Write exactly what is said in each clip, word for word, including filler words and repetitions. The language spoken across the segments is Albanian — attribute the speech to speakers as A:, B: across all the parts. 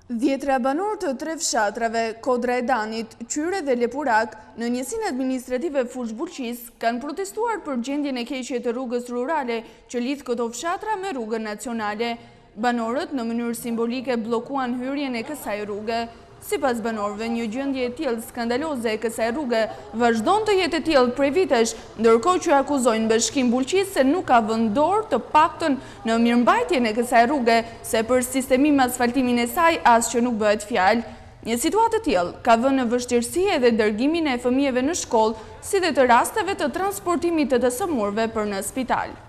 A: Dhjetra banor të tre fshatrave, Kodra e Danit, Qyre dhe Lepurak, në njësinë administrative Fushë Bulqis, kanë protestuar për gjendjen e keqe të rrugës rurale që lidh këto fshatra me rrugën nacionale. Banorët në mënyrë simbolike blokuan hyrjen e kësaj rruge. Sipas banorëve, një gjendje e tillë skandaloze e kësaj rruge vazhdon të jetë e tillë prej vitesh, ndërkohë që akuzojnë Bashkinë Bulqis se nuk ka vënë dorë të paktën në mirëmbajtjen e kësaj rruge, se për sistemim asfaltimin e saj as që nuk bëhet fjalë. Një situatë e tillë ka vënë në vështirësi edhe dërgimin e fëmijëve në shkollë, si dhe të rasteve të transportimit të të sëmurëve për në spital.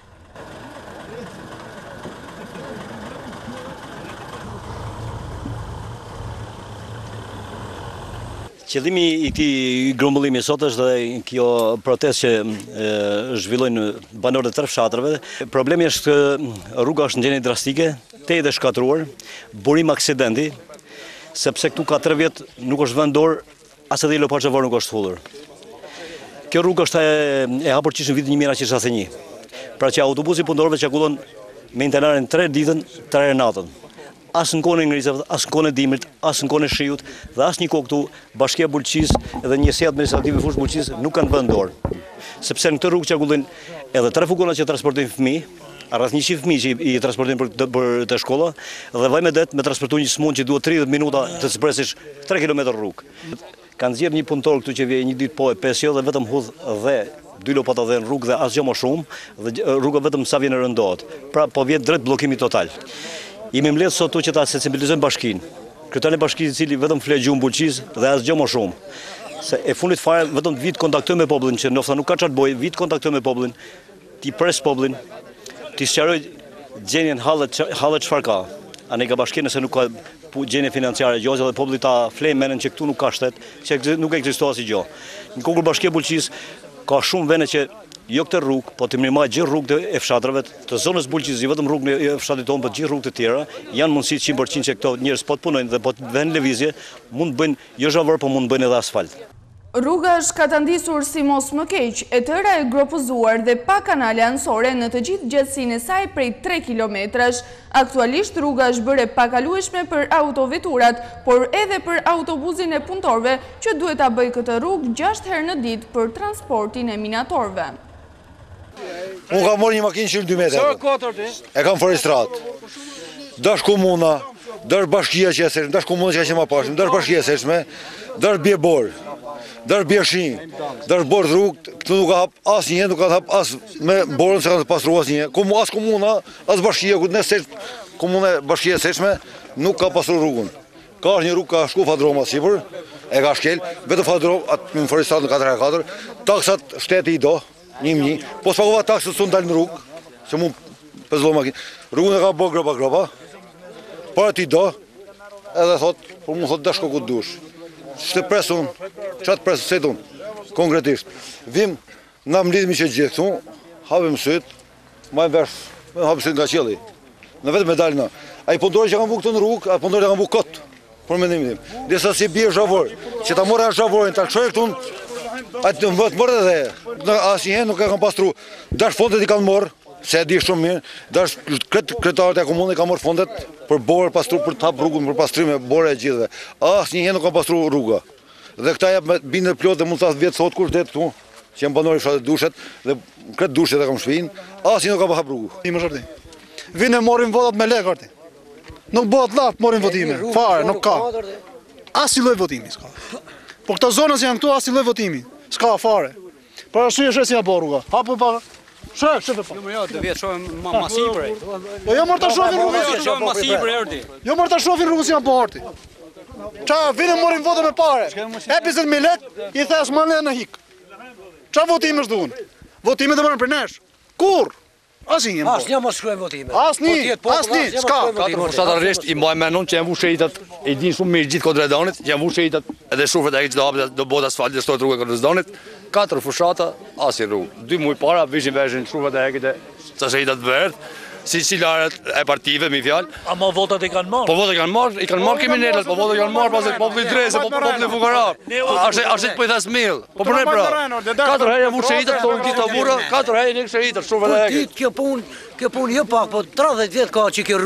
B: Qëllimi i këtij grumbullimi sot është dhe kjo protestë që zhvillojnë banorët e tre fshatrave. Problemi është që rruga është në gjendje drastike, te dhe shkatruar, burim aksidenti, sepse këtu ka tre vjet nuk është vënë dorë, as edhe Lopaçavar nuk është hullur. Kjo rrugë është e hapur qish në vitin një mijë nëntëqind e shtatëdhjetë e një. Pra që autobusi punëtorëve çarkullon me intenaren tre ditën, tre herë natën. As në kohën e ngrisave, as në kohën e dimrit, as në kohën e shiut, dhe as një kohë këtu Bashkia e Bulqis dhe njësia administrative e Fushë Bulqis nuk kanë vënë dorë. Sepse në këtë rrugë qarkullojnë edhe tre furgona që transportojnë fëmijë, rreth njëqind fëmijë që i transportojnë për, për të shkolla, dhe vaj me det me transportu një smun që duhet tridhjetë minuta të sipërsish tre kilometër rrugë. Kanë zgjedhur një punëtor këtu që vjen një ditë po e pesë jo dhe vetëm hudh dhe dy lopata dhe në rrugë dhe asgjë më shumë, dhe rruga vetëm sa vjen rëndohet. Pra po vjen drejt bllokimit total. Jemi mbledhur sot që ta sensibilizojmë bashkinë. Kryetari i bashkisë i cili vetëm flet gjuhën Bulqis dhe asgjë më shumë. Se e fundit fare vetëm vit kontaktoj me popullin që nofta nuk ka çfarë bëj, vit kontaktoj me popullin, ti pres popullin, ti sqaroj gjendjen hallet hallet çfarë ka. A ne ka bashkia nëse nuk ka gjendje financiare gjozë dhe populli ta flejë menen që këtu nuk ka shtet, që nuk ekziston asgjë. Në konkur bashkia Bulqis ka shumë vende që jo këtë rrugë, po të mirëmaj gjithë rrugët e fshatrave të zonës Bulqis, jo vetëm rrugën e fshatit tonë, po gjithë rrugët e tjera, janë mundësi cent për cent që këto njerëz po të punojnë dhe po të vënë lëvizje, mund të bëjnë jo zhavor, po mund të bëjnë edhe asfalt.
A: Rruga është katandisur si mos më keq, e tëra e gropuzuar dhe pa kanale anësore në të gjithë gjatësinë e saj prej tre kilometrash. Aktualisht rruga është bërë e pakalueshme për autoveturat, por edhe për autobusin e punëtorëve që duhet ta bëjë këtë rrugë gjashtë herë në ditë për transportin e minatorëve.
C: Unë kam marrë një makinë që dy metra. E kam forestrat. Dash komuna, dash bashkia që e sërshme, dash komuna që e që ma pashme, dash bashkia e sërshme, dash bje borë, dash bje shinj, dash borë rrugë, këtu nuk ka hap as një, nuk ka hap as me borën se ka të pasru as një. As komuna, as bashkia, këtë ne sërshme, komuna bashkia e sërshme, nuk ka pasru rrugën. Ka është një rrugë, ka shku fadroma sipër, e ka shkel, vetë fadroma, atë në forestrat në katër e katër, taksat shteti i do, një një, po s'pagova taksët së në dalë në rrugë, se mu pëzlo makinë. Rrugën e ka bërë gropa gropa, para ti do, edhe thot, por mu thot dashko ku dush. Shte presë unë, qatë presë se unë, konkretisht. Vim, na më lidhemi që gjithë këtu, hapim sytë, majmë vesh, hapim sytë nga qëlli. Në vetë me dalë na. A i punëtori që kanë bu këtu në rrugë, a i punëtori që kanë bu kotë, për mendimin tim. Disa si bje zhavor, që ta morë a zhavorin, ta lëshoj këtu a të më mërë edhe, asë njëherë nuk e kam pastru. Dash fondet i kanë morë, se e di shumë mirë, dash kretarët e komunën i kanë morë fondet për borë pastru, për të hapë rrugën, për pastrime, borë e gjithve. Asë njëherë nuk kam pastru rruga. Dhe këta jep me bindë plot dhe mund të vjetë sot kush detë këtu, që jam banori fshatet dushet, dhe kretë dushet e kam shpinë, asë një nuk kam hapë rrugë.
D: I më shërti, vine morim votat me lekë arti. Nuk bëhat lartë morim votime, fare, nuk ka. As i loj votimi s'ka. Po këta zonës janë këtu, as i loj votimi. S'ka fare. Për ashtu e shesi nga bo rruga. Hapo pa... Shek, shek e pa.
E: Jo më jo, të vjetë shumë masiprej.
D: Jo, jo mërë të shofin rrugës.
E: Shumë masiprej, erdi.
D: Jo mërë të shofin rrugës janë po arti. Qa, vine morim votë me pare. E pizet me lek, i thes më në hik. Qa votime është duhen? Votime dhe mërën për nesh. Kur? Asë një më po.
F: Asë një më shkrujnë votime.
D: Asë një, asë një, s'ka.
F: Katër fushatërisht i mbaj menon që janë vu shëritat, i din shumë mirë gjithë Kodra e Danit, që janë vu shëritat edhe shufet e që do hapet do bot asfalt dhe shtojt rrugë e Kodrës së Danit. Katër fushata, asë i rrugë. Dy muj para, vishin veshin shufet e ekit e të shëritat verdh, si cilaret e partive, mi fjallë.
G: A ma votat i kanë marrë?
F: Po votat i kanë marrë, i kanë marrë kriminellet, po votat i kanë marrë pasë populli drejse, po populli fukarar. Ashtë të pëjthes mil, po përnej pra. Katër herë janë vu shëritat, këto në gjithë të burë, katër herë një shëritat, shufet e ekit. Kjo punë, kjo punë jo pak, po tridhjetë vjetë ka që kjo rrugë.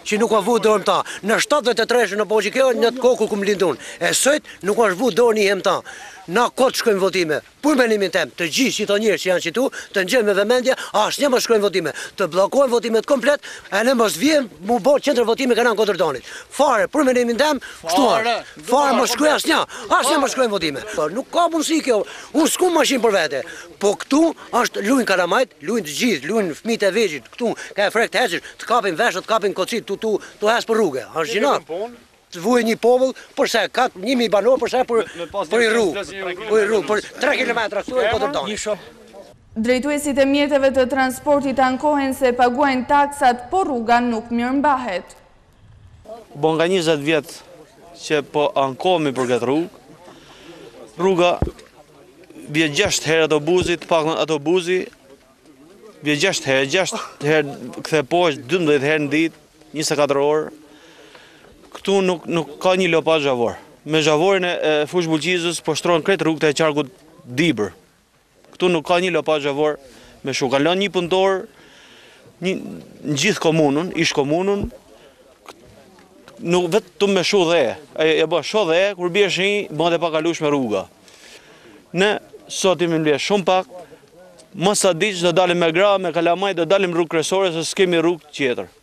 G: që nuk ka vu dorë ta. Në shtatëdhjetë e tre në boqë kjo, në të kohë ku më lindun. E sot nuk ka vu dorë një hem ta. Na kot shkojmë votime. Për menimin tem, të gjithë qito njerë që janë qitu, të nxjerrë me vëmendje, asnjë mos shkojmë votime. Të bllokojmë votimet komplet, e ne mos vjen mu bë qendër votime kanë në Kodrëdanit. Fare, për menimin tem, kështu është. Fare mos shkoj asnjë, asnjë mos shkojmë votime. Po nuk ka mundësi kjo. Unë s'kam mashinë për vete. Po këtu është luajn kalamajt, luajn të gjithë, luajn fëmijët e vegjël, këtu ka frekt hezësh, të kapin veshët, të kapin kocit, tu tu tu has për rrugë. Është gjinat. Të vuaj një popull, përse ka një mijë banor, përse për për i rrugë, për i rrugë, për tre kilometra këtu e Kodrëdanit.
A: Drejtuesit e mjeteve të transportit ankohen se paguajnë taksat, por rruga nuk mirëmbahet.
H: Bo nga njëzet vjetë që po ankohemi për këtë rrugë, rruga vje gjashtë herë autobusit, pak në autobusi, vje gjashtë herë, gjashtë herë këthe poshtë, dymbëdhjetë herë në ditë, njëzet e katër orë. Këtu nuk, nuk ka një lopaz zhavor. Me zhavorin e fush bulqizës po shtronë kretë rrugë të e qarkut Dibër. Këtu nuk ka një lopaz zhavor me shu. Kalon një punëtor një, në gjithë komunën, ish komunën, nuk vetëm me shu dhe. E, e bo shu dhe, kur bje shi, bënde pa kalush me rruga. Ne sot imi mle shumë pak, mësa diqë do dalim me gra, me kalamaj, do dalim rrugë kresore, se s'kemi rrugë tjetër.